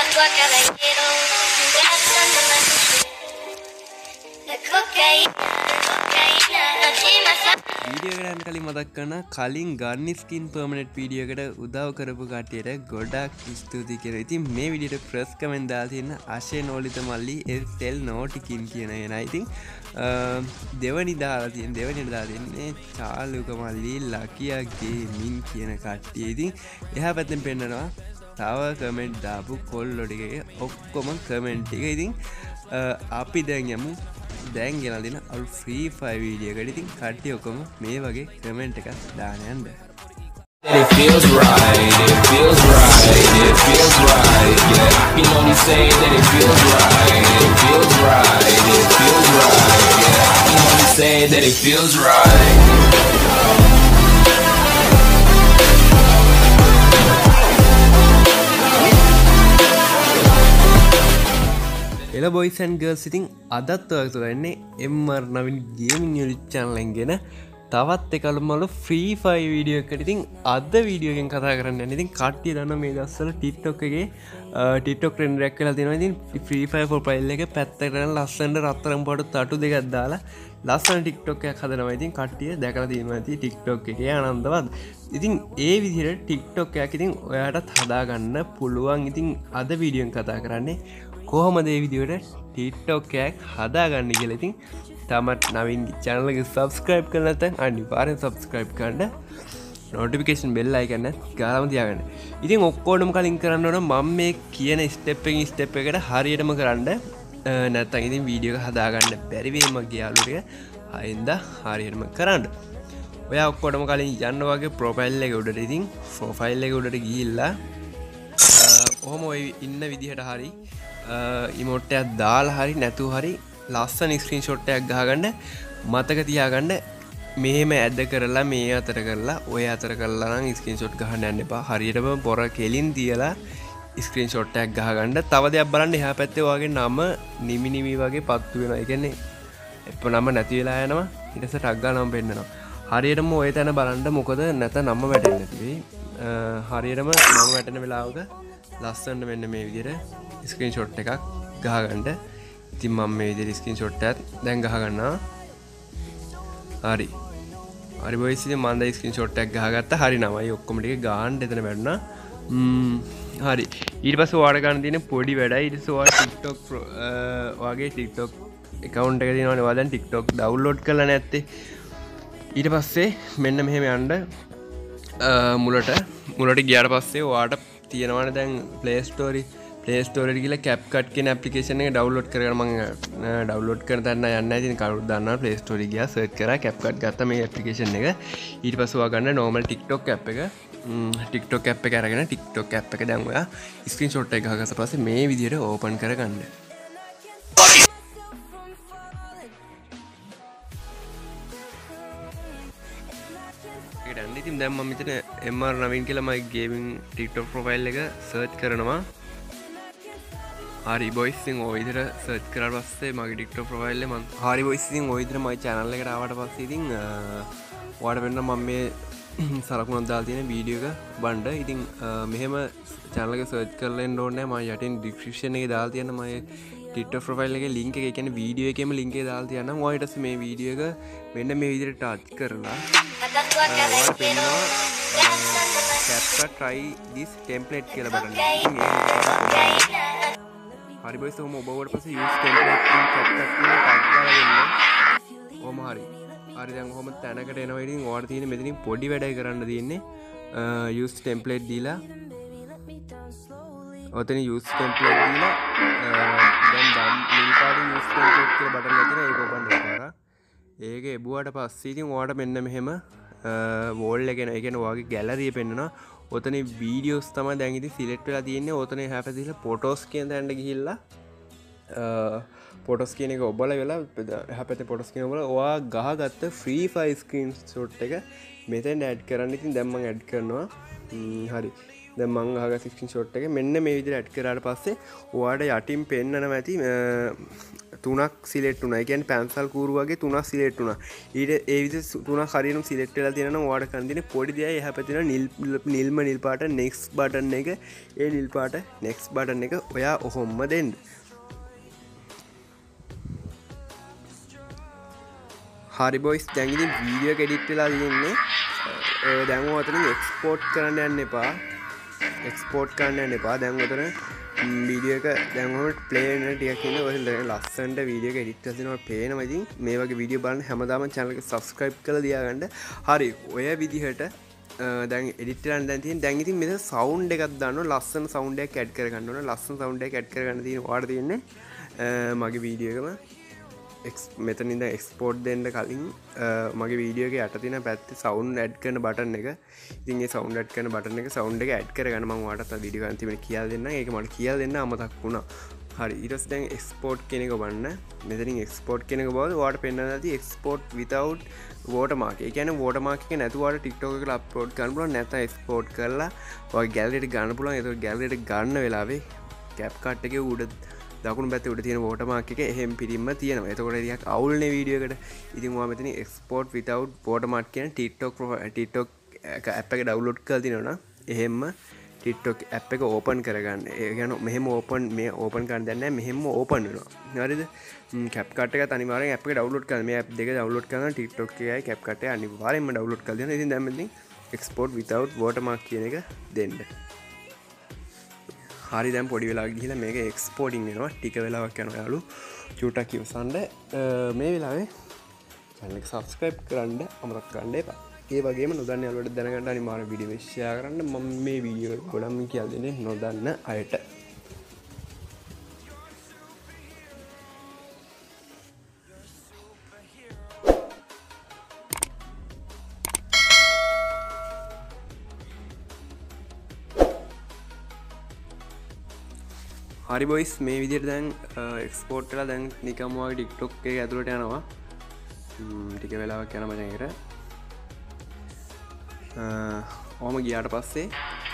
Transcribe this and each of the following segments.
tua caballero, gastando la cocaína, no te más. Video එකට යන්න කලින් මතක් කරන කලින් ගන්න ස්කින් පර්මනන්ට් වීඩියෝ එකට උදව් කරපු කට්ටියට ගොඩක් ස්තුතියි කියලා. ඉතින් මේ වීඩියෝට ප්‍රස් කමෙන්ට් දාලා තියෙන අශේ නෝලිත මල්ලි එල් නෝටිකින් කියන එනා. ඉතින් දෙවනි දාලා තියෙන්නේ චාලුක මල්ලි ලකියා ගේමින් කියන කට්ටිය. ඉතින් එහා පැත්තෙන් පෙන්නනවා තව කමෙන්ට් දාපු කොල්ලෝ ටිකේ ඔක්කොම කමෙන්ට් ටික. ඉතින් අපි දැන් යමු දැන් ගෙනල් දෙන අලුත් ෆ්‍රී ෆයර් වීඩියෝ එකට. ඉතින් කට්ටිය ඔක්කොම මේ වගේ කමෙන්ට් එකක් දාන්න යන්න. It feels right, it feels right, it feels right, yeah. You know me say that it feels right, it feels right, it feels right, yeah. You know me say that it feels right. එල boys and girls, ඉතින් අදත් ඔයාලට වෙන්නේ MR Navin gaming YouTube channel එකෙන් ගෙන තවත් එකලුමලු free fire video එකකට. ඉතින් අද වීඩියෝ එකෙන් කතා කරන්න යන්නේ ඉතින් කට්ටිය දන්නවා මේ දවස්වල TikTok එකේ TikTok trend එකක් වෙලා තියෙනවා. ඉතින් ෆ්‍රී ෆයර් ප්‍රොෆයිල් එක පැත්තකට යන ලස්සනට රත්තරන් පාට තටු දෙකක් දාලා ලස්සන TikTok එකක් හදනවා. ඉතින් කට්ටිය දැකලා තියෙනවා ඉතින් TikTok එකේ ආනන්දවත්. ඉතින් ඒ විදිහට TikTok එකක් ඉතින් ඔයාලටත් හදාගන්න පුළුවන්. ඉතින් අද වීඩියෝ එකෙන් කතා කරන්නේ කොහොමද මේ විදිහට TikTok එකක් හදාගන්න කියලා. ඉතින් තමත් නවින් channel එක subscribe කරලා නැත්නම් අනිවාර්යෙන් subscribe කරන්න, notification bell icon එක ගාලාම තියාගන්න. ඉතින් ඔක්කොටම කලින් කරන්න ඕන මම මේ කියන step එකට හරියටම කරන්න. නැත්නම් ඉතින් වීඩියෝ එක හදාගන්න බැරි වෙයි මගේ යාළුවෝ ටික. ආයෙන්ද හරියටම කරන්න. ඔයා ඔක්කොටම කලින් යන්න වගේ profile එක උඩට ඉතින් profile එක උඩට ගිහිල්ලා ඔහොම ඔය ඉන්න විදිහට හරි emote එකක් දාලා හරි නැතුව හරි ලස්සන ස්ක්‍රීන්ෂොට් එකක් ගහගන්න. මතක තියාගන්න මෙහෙම ඇඩ් කරලා මේ අතර කරලා ඔය අතර කරලා නම් ස්ක්‍රීන්ෂොට් ගහන්න යන්න එපා. හරියටම පොර කෙලින් තියලා ස්ක්‍රීන්ෂොට් එකක් ගහගන්න. තව දෙයක් බලන්න එහා පැත්තේ ඔයාගේ නම නිමි වගේ පත්තු වෙනවා. ඒ කියන්නේ එප නම නැති වෙලා යනවා. ඊට පස්සේ ටග් ගාලා නම පෙන්නනවා. හරියටම ඔය තැන බලන්න මොකද නැත නම වැටෙන්නේ නැති වෙයි. හරියටම නම වැටෙන වෙලාවක ලස්සනට මෙන්න මේ විදිහට ස්ක්‍රීන්ෂොට් එකක් ගහගන්න. ඉතින් මම මේ විදිහට ස්ක්‍රීන්ෂොට් එකක් දැන් ගහගන්නවා. හරි බොයිස්, ඉතින් මම දැන් ස්ක්‍රීන්ෂොට් එකක් ගහගත්තා. හරි නමයි ඔක්කොම ටික ගන්න එතන වැටුණා. හරි ඊට පස්සේ ඔයාලට ගන්න තියෙන පොඩි වැඩයි. ඊට පස්සේ ඔයාලා TikTok ඔයාගේ TikTok account එක තියෙනවනේ. ඔයා දැන් TikTok download කරලා නැත්තේ. ඊට පස්සේ මෙන්න මෙහෙම යන්න මුලට ගියාට පස්සේ ඔයාට තියෙනවනේ දැන් Play Store එකට ගිහලා Capcut කියන application එක download කරගන්න. මම download කරන තැන යන්නේ නැහැ. ඉතින් කවුරුත් දන්නවා Play Store එක ගියා search කරා Capcut ගත්තා මේ application එක. ඊට පස්සේ ඔයා ගන්න normal TikTok app එක. TikTok app එක අරගෙන TikTok app එක දැන් ඔයා screenshot එක ගහගත්ත පස්සේ මේ විදිහට open කරගන්න. ඉතින් දැන් මම මෙතන MR නවින් කියලා මගේ ගේමින් TikTok profile එක search කරනවා. හරි බොයිස්, ඉතින් ඔය විදිහට search කරාට පස්සේ මගේ TikTok profile එක මම හරි බොයිස්, ඉතින් ඔය විදිහට මගේ channel එකට ආවට පස්සේ ඉතින් ඔයාලට වෙන්න මම මේ සලකුණක් දාලා තියෙන වීඩියෝ එක බලන්න. ඉතින් මෙහෙම channel එක search කරලා එන්න ඕනේ නැහැ. මම යටින් description එකේ දාලා තියෙන මගේ TikTok profile එකේ link එක, ඒ කියන්නේ වීඩියෝ එකේම link එක දාලා තියන්නම්. ඔයා ඊට පස්සේ මේ වීඩියෝ එක මෙන්න මේ විදිහට touch කරලා Capcut try this template කියලා බලන්න. හරි බොයිස්, ඔහොම ඔබවට පස්සේ use template in Capcut කියලා tag කරලා දෙන්න. ඔහොම හරි දැන් ඔහොම තැනකට එනවා. ඉතින් ඔයාලට තියෙන්නේ මෙතනින් පොඩි වැඩයි කරන්න තියෙන්නේ. use template දීලා ඔතන use template දීලා දැන් මිල් පාඩේ use template කියලා බටන් එක තියෙනවා. ඒක open කරලා ඒක එබුවාට පස්සේ ඉතින් ඔයාලට මෙන්න මෙහෙම wall එක එන, ඒ කියන්නේ ඔයාගේ gallery එක පෙන්නනවා. ඔතන videos තමයි දැන් ඉතින් select වෙලා තියෙන්නේ. ඔතන එහා පැත්තේ ඉහළ photos කියන තැනට ගිහිල්ලා photos කියන එක ඔබලා වෙලා එහා පැත්තේ photos කියන ඔබලා ඔයා ගහගත්ත free file screenshot එක මෙතෙන් add කරන්න. ඉතින් දැන් මම add කරනවා. හරි දැන් මම ගහගත්ත screenshot එක මෙන්න මේ විදිහට add කරාට පස්සේ ඔයාට යටින් පෙන්නනවා ඇති තුනක් සිලෙක්ට් වුණා. ඒ කියන්නේ පැන්සල් කූරු වගේ තුනක් සිලෙක්ට් වුණා. ඊට ඒ විදිහට තුනක් හරියටම සිලෙක්ට් වෙලා තියෙනවා නම් ඔයාලට කරන්න තියෙන්නේ පොඩි දෙයක් එහා පැත්තේ නිල්ම නිල් පාට next button එක ඒ නිල් පාට next button එක ඔයා ඔහොම දෙන්න. හරි බොයිස් දැන් ඉතින් වීඩියෝ එක එඩිට් වෙලා තියෙන්නේ. දැන් ඔතනින් එක්ස්පෝර්ට් කරන්න යන්න එපා. එක්ස්පෝර්ට් කරන්න යන්න එපා. දැන් ඔතන වීඩියෝ එක දැන් ඔහොම ප්ලේ වෙන ටිකක් ඉන්න ඔය ලස්සනට වීඩියෝ එක එඩිට් කරලා දෙනවා පේනවා. ඉතින් මේ වගේ වීඩියෝ බලන්න හැමදාම channel එක subscribe කරලා තියාගන්න. හරි ඔය විදිහට දැන් එඩිට් කරන්න දැන් තියෙන දැන් ඉතින් මෙතන සවුන්ඩ් එකක් දාන්න ලස්සන සවුන්ඩ් එකක් ඇඩ් කරගන්න ඕන. ලස්සන සවුන්ඩ් එකක් ඇඩ් කරගන්න තියෙන ඔයාලට තියෙන්නේ මගේ වීඩියෝ එකම මෙතන ඉඳන් එක්ස්පෝර්ට් දෙන්න කලින් මගේ වීඩියෝ එකේ යට තියෙන පැත්තේ සවුන්ඩ් ඇඩ් කරන බටන් එක. ඉතින් ඒ සවුන්ඩ් ඇඩ් කරන බටන් එක සවුන්ඩ් එක ඇඩ් කරගන්න මම ඔයාලට වීඩියෝ ගන්න තිබෙන කියලා දෙන්නම්. ඒක මට කියලා දෙන්න අමතක් වුණා. හරි ඊට පස්සේ දැන් එක්ස්පෝර්ට් කියන එක බලන්න. මෙතනින් එක්ස්පෝර්ට් කියන එක බලද්දි ඔයාලට පෙන්නනවා ඇති එක්ස්පෝර්ට් without watermark. ඒ කියන්නේ watermark එක නැතුව ඔයාලට TikTok එකට අප්ලෝඩ් කරන්න පුළුවන්. නැත්නම් එක්ස්පෝර්ට් කරලා ඔයාගේ ගෑලරියට ගන්න පුළුවන්. ඒක ගෑලරියට ගන්න වෙලාවේ CapCut එකේ උඩ දකුණු පැත්තේ උඩ තියෙන watermark එක එහෙම පිටින්ම තියෙනවා. එතකොට ටිකක් අවුල්නේ වීඩියෝ එකට. ඉතින් ඔයා මෙතන export without watermark කියන TikTok app එක download කරලා තිනවනම් එහෙම TikTok app එක open කරගන්න. ඒ කියන්නේ මෙහෙම open කරන්න දෙන්නේ නැහැ. මෙහෙම open වෙනවා. හරිද? CapCut එකත් අනිවාර්යෙන් app එක download කරන්න. මේ app දෙක download කරගන්න TikTok එකයි CapCut එක අනිවාර්යෙන්ම download කරලා දෙන්න. ඉතින් දැන් මෙතන export without watermark කියන එක දෙන්න. හරි දැන් පොඩි වෙලාවක් ගිහිල්ලා මේක එක්ස්පෝර්ටින් වෙනවා. ටික වෙලාවක් යනවා යාළු. චූටක් ඉවසන්න. මේ වෙලාවේ channel එක subscribe කරන්න අමතක කරන්න එපා. ඒ වගේම නොදන්න යාළුවන්ට දැනගන්න අනිවාර්යෙන් වීඩියෝ එක share කරන්න. මම මේ වීඩියෝ එක ගොඩක් කියලා දෙන්නේ නොදන්න අයට. හරි බොයිස් මේ විදිහට දැන් එක්ස්පෝර්ට් වෙලා දැන් නිකම්ම වගේ TikTok එකේ ඇතුළට යනවා. ටික වෙලාවක් යන මචං ඒකට. ඔහම ගියාට පස්සේ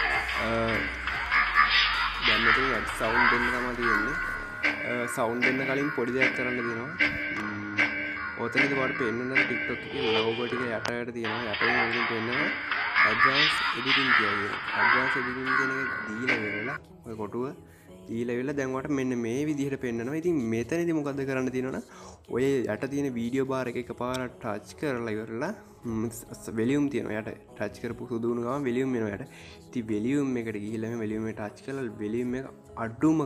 දැන් මෙතන ඇඩ් සවුන්ඩ් දෙන්න තමයි තියෙන්නේ. සවුන්ඩ් දෙන්න කලින් පොඩි දෙයක් කරන්න තියෙනවා. ඔතනදී ඔයාලට පෙන්නන TikTok එකේ logo ටික යටට තියෙනවා. යටින් උඩින් පෙන්නනවා advanced editing කියලා. advanced editing කියන එක දීලා ඉවරලා ඔය කොටුව ඊලෙවිල්ල දැන් ඔයාලට මෙන්න මේ විදිහට පෙන්නනවා. ඉතින් මෙතනදී මොකද්ද කරන්න තියෙනවනම් ඔය යට තියෙන වීඩියෝ බාර් එක එකපාරට ටච් කරලා ඉවරලා වෙලියුම් තියෙනවා. යට ටච් කරපු සුදු වුණ ගමන් වෙලියුම් එනවා යට. ඉතින් වෙලියුම් එකට ගිහිල්ලා මේ වෙලියුම් එක ටච් කරලා වෙලියුම් එක අඩුම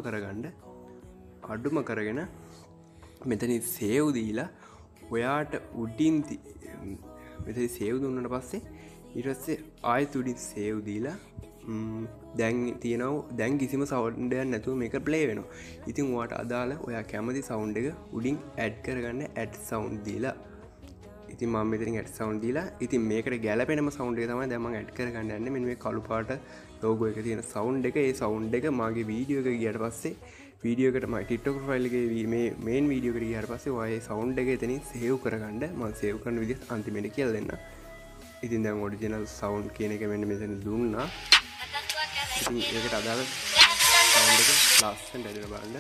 කරගෙන මෙතන සේව් දීලා ඔයාට උඩින් මෙතන සේව් දුන්නාට පස්සේ ඊට පස්සේ ආයෙත් උඩින් සේව් දීලා දැන් තියෙනවා දැන් කිසිම සවුන්ඩ් එකක් නැතුව මේක ප්ලේ වෙනවා. ඉතින් ඔයාට අදාළ ඔයා කැමති සවුන්ඩ් එක උඩින් ඇඩ් කරගන්න ඇඩ් සවුන්ඩ් දීලා. ඉතින් මම මෙතනින් ඇඩ් සවුන්ඩ් දීලා ඉතින් මේකට ගැලපෙනම සවුන්ඩ් එක තමයි දැන් මම ඇඩ් කරගන්න යන්නේ. මෙන්න මේ කළු පාට ලෝගෝ එක තියෙන සවුන්ඩ් එක. ඒ සවුන්ඩ් එක මගේ වීඩියෝ එක ගියාට පස්සේ වීඩියෝ එකට මගේ TikTok ප්‍රොෆයිල් එකේ මේ මේන් වීඩියෝ එකට ගියාට පස්සේ ඔයා ඒ සවුන්ඩ් එක එතනින් සේව් කරගන්න. මම සේව් කරන විදිහ අන්තිමේට කියලා දෙන්නම්. ඉතින් දැන් ඔරිජිනල් සවුන්ඩ් කියන එක මෙන්න මෙතන දුන්නා. ඉතින් ඒකට අදාළ සවුන්ඩ් එක ලස්සනට ඇදලා බලන්න.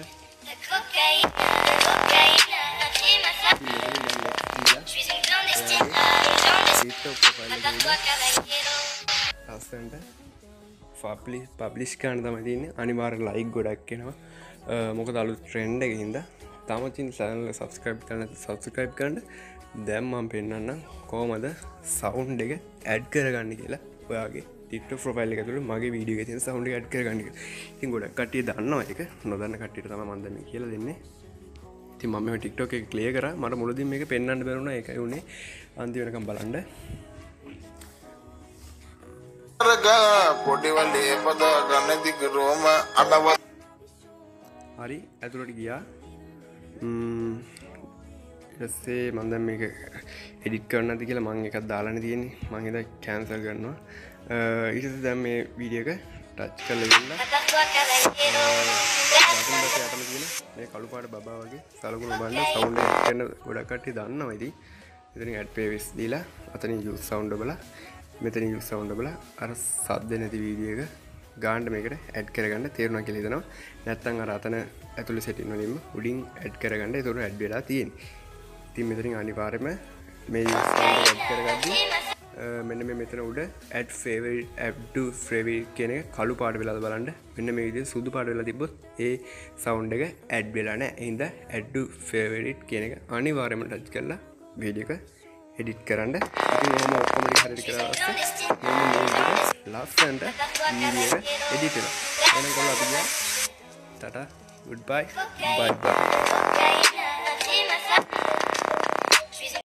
ලස්සනට පබ්ලිෂ් කරන්න තමයි තියෙන්නේ. අනිවාර්යෙන් ලයික් ගොඩක් එනවා. මොකද අලුත් ට්‍රෙන්ඩ් එකකින් හින්දා තාම channel එක subscribe කරන්න නැත්නම් subscribe කරන්න. දැන් මම පෙන්නන්නම් කොහොමද සවුන්ඩ් එක ඇඩ් කරගන්නේ කියලා ඔයාගේ TikTok ප්‍රොෆයිල් එක ඇතුළේ මගේ වීඩියෝ එකේ තියෙන සවුන්ඩ් එක ඇඩ් කරගන්න කියලා. ඉතින් ගොඩක් කට්ටිය දන්නවා ඒක. නොදන්න කට්ටියට තමයි මම දැන් මේ කියලා දෙන්නේ. ඉතින් මම මේ TikTok එක ක්ලියර් කරා. මට මුලදී මේක පෙන්වන්න බැරුණා. ඒකයි උනේ. අන්තිම වෙනකම් බලන්න. හරි ඇතුළට ගියා. ඊටසේ මම දැන් මේක එඩිට් කරන්නද කියලා මම එකක් දාලානේ තියෙන්නේ. මම ඒක කැන්සල් කරනවා. ඊටසේ දැන් මේ වීඩියෝ එක ටච් කරලා ඉන්න. මේ කළු පාට බබා වගේ සලකුණු බලන්න සවුන්ඩ් එක ගන්න ගොඩක් කට්ටිය දන්නවා ඉතින්. එතනින් ඇඩ් පේවිස් දීලා අතනින් යූස් සවුන්ඩ් බලලා මෙතනින් යූස් සවුන්ඩ් බලලා අර සද්ද නැති වීඩියෝ එක ගාන්න මේකට ඇඩ් කරගන්න තේරුණා කියලා හිතනවා. නැත්නම් අර අතන ඇතුළේ සෙටින් වලින්ම උඩින් ඇඩ් කරගන්න. ඒතකොට ඇඩ් වෙලා තියෙන්නේ. ඉතින් මෙතනින් අනිවාර්යයෙන්ම මේ සවුන්ඩ් එක ඇඩ් කරගද්දී මෙන්න මේ මෙතන උඩ add to favorite කියන එක කළු පාට වෙලාද බලන්න. මෙන්න මේ විදිහට සුදු පාට වෙලා තිබ්බොත් ඒ සවුන්ඩ් එක ඇඩ් වෙලා නැහැ. ඒ හින්දා add to favorite කියන එක අනිවාර්යයෙන්ම ටච් කරලා වීඩියෝ එක එඩිට් කරන්න. ඉතින් ඔහොම ඔක්කොම ටික හරියට කරලා පස්සේ මෙන්න මේ විදිහට ලස්සනට වීඩියෝ එක එඩිට් වෙනවා. එහෙනම් කොල්ලෝ අපි ගියා. Tata goodbye bye bye.